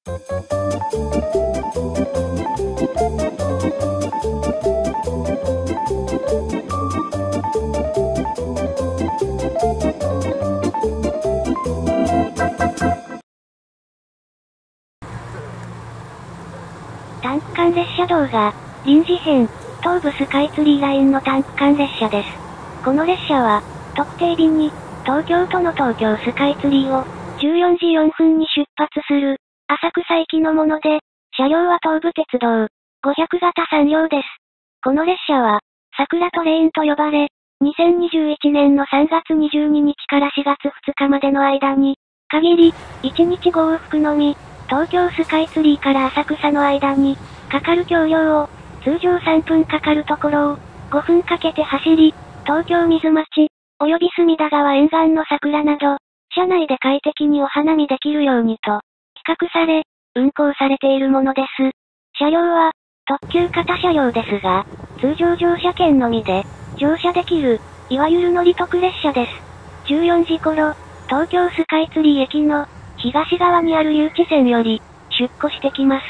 タンク間列車動画、臨時編、東武スカイツリーラインのタンク間列車です。この列車は、特定便に、東京都の東京スカイツリーを、14時4分に出発する、浅草行きのもので、車両は東武鉄道、500型3両です。この列車は、桜トレインと呼ばれ、2021年の3月22日から4月2日までの間に、限り、1日5往復のみ、東京スカイツリーから浅草の間に、かかる橋梁を、通常3分かかるところを、5分かけて走り、東京水町、及び隅田川沿岸の桜など、車内で快適にお花見できるようにと、企画され、運行されているものです。車両は、特急型車両ですが、通常乗車券のみで、乗車できる、いわゆる乗り得列車です。14時頃、東京スカイツリー駅の、東側にある誘致線より、出庫してきます。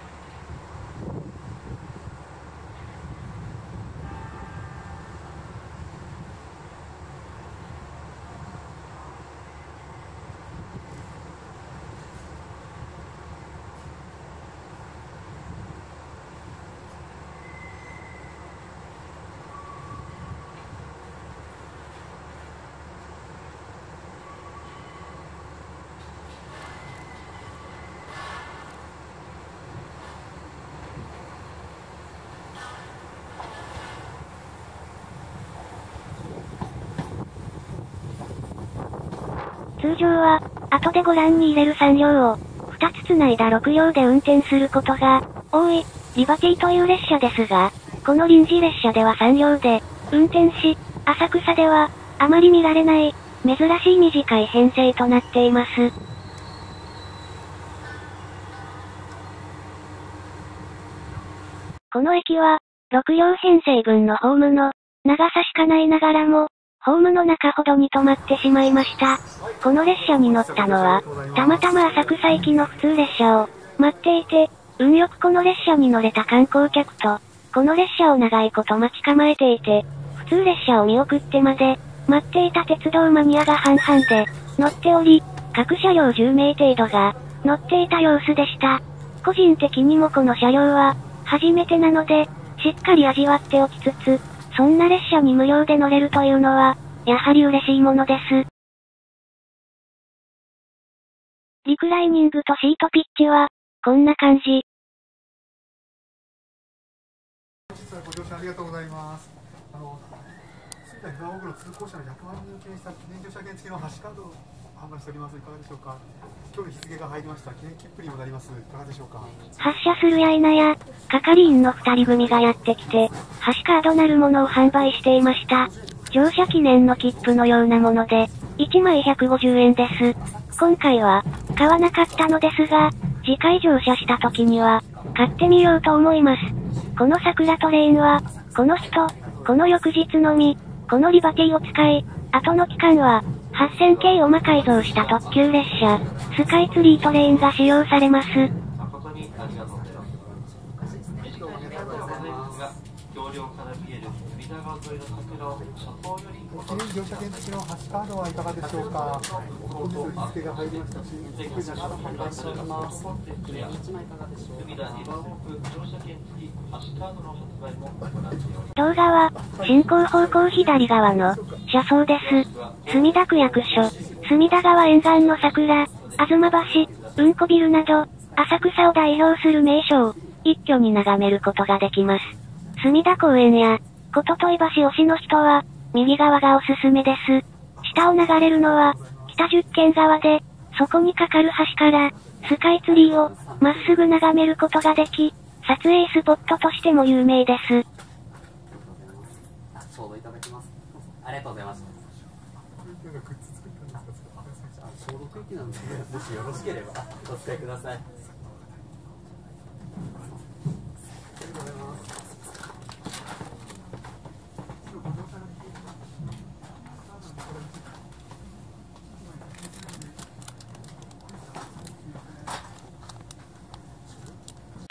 通常は、後でご覧に入れる3両を、2つ繋いだ6両で運転することが、多い、リバティという列車ですが、この臨時列車では3両で、運転し、浅草では、あまり見られない、珍しい短い編成となっています。この駅は、6両編成分のホームの、長さしかないながらも、ホームの中ほどに止まってしまいました。この列車に乗ったのは、たまたま浅草行きの普通列車を、待っていて、運よくこの列車に乗れた観光客と、この列車を長いこと待ち構えていて、普通列車を見送ってまで、待っていた鉄道マニアが半々で、乗っており、各車両10名程度が、乗っていた様子でした。個人的にもこの車両は、初めてなので、しっかり味わっておきつつ、そんな列車に無料で乗れるというのは、やはり嬉しいものです。リクライニングとシートピッチは、こんな感じ。 本日はご乗車ありがとうございます。仙台岩大黒通行者の100万人を記念した記念乗車券付きのハッシュカードを販売しております。いかがでしょうか。今日の日付が入りました記念切符にもなります。いかがでしょうか。 発車するや否や、係員の2人組がやってきて、ハッシュカードなるものを販売していました。乗車記念の切符のようなもので、1枚150円です。今回は、買わなかったのですが、次回乗車した時には、買ってみようと思います。この桜トレインは、この日と、この翌日のみ、このリバティを使い、後の期間は、8000系を魔改造した特急列車、スカイツリートレインが使用されます。 記念乗車券付きのハッシュカードはいかがでしょうか。本日日付が入りましたし、販売しております。 動画は、進行方向左側の、車窓です。墨田区役所、隅田川沿岸の桜、東橋、うんこビルなど、浅草を代表する名所を、一挙に眺めることができます。隅田公園や、こととい橋推しの人は、右側がおすすめです。下を流れるのは、北十軒川で、そこに架かる橋から、スカイツリーを、まっすぐ眺めることができ、撮影スポットとしても有名です。 ちょうどいただきます。ありがとうございます。消毒液なんで、もしよろしければお使いください。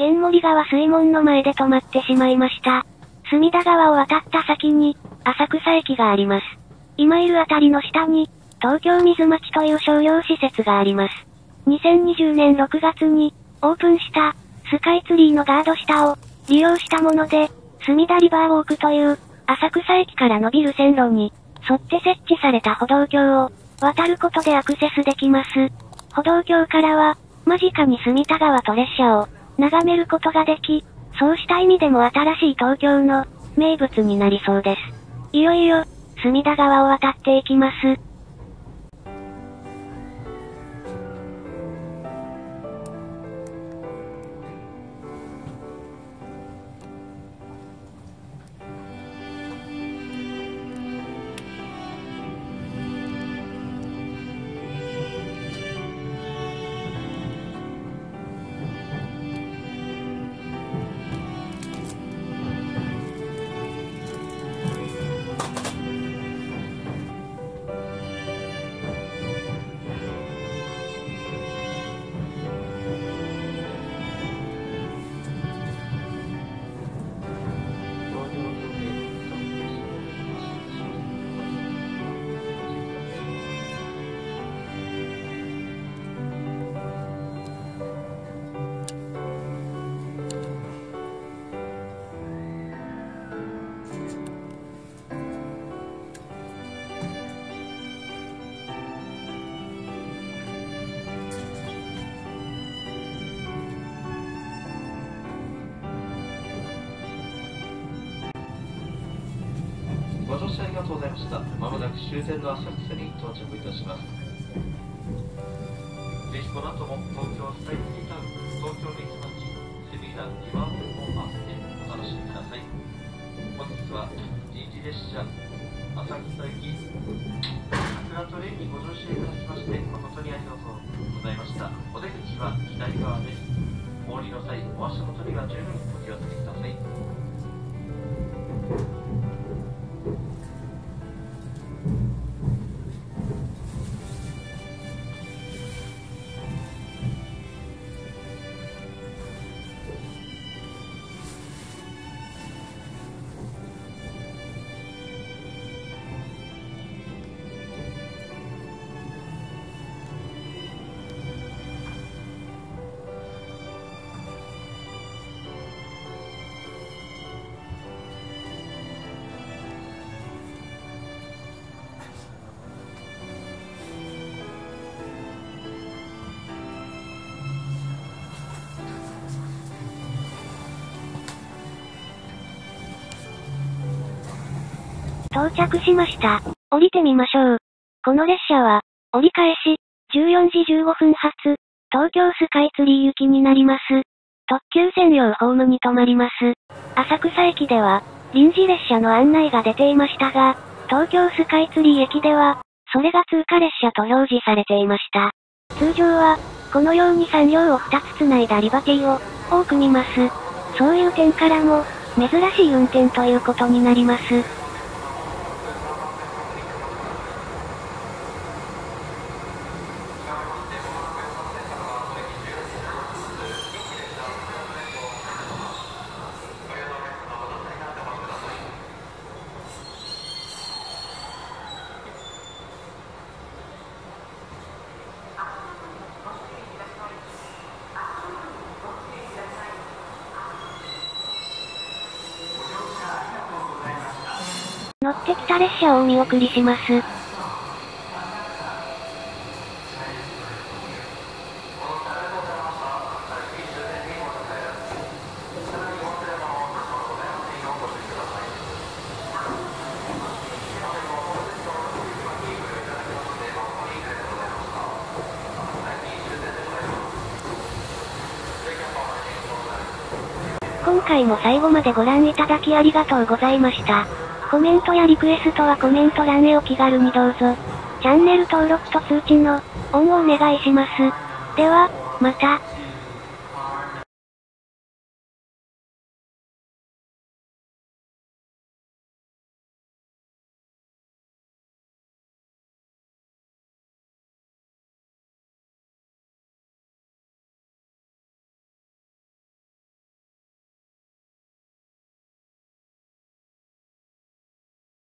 玄森川水門の前で止まってしまいました。隅田川を渡った先に、浅草駅があります。今いるあたりの下に、東京水町という商業施設があります。2020年6月に、オープンした、スカイツリーのガード下を、利用したもので、隅田リバーウォークという、浅草駅から伸びる線路に、沿って設置された歩道橋を、渡ることでアクセスできます。歩道橋からは、間近に隅田川と列車を、眺めることができ、そうした意味でも新しい東京の、名物になりそうです。いよいよ、隅田川を渡っていきます。 ご乗車ありがとうございました。まもなく終点の浅草に到着いたします。ぜひこの後も東京スカイツリータウン、東京水町、隅田リバーウォークを合わせてお楽しみください。本日は臨時列車浅草行き桜トレインにご乗車いただきまして誠にありがとうございました。お出口は左側です。お降りの際、お足元には十分お気をつけください。 到着しました。降りてみましょう。この列車は、折り返し、14時15分発、東京スカイツリー行きになります。特急専用ホームに停まります。浅草駅では、臨時列車の案内が出ていましたが、東京スカイツリー駅では、それが通過列車と表示されていました。通常は、このように3両を2つつないだリバティを、多く見ます。そういう点からも、珍しい運転ということになります。乗ってきた列車をお見送りします。今回も最後までご覧いただきありがとうございました。コメントやリクエストはコメント欄へお気軽にどうぞ。チャンネル登録と通知のオンをお願いします。では、また。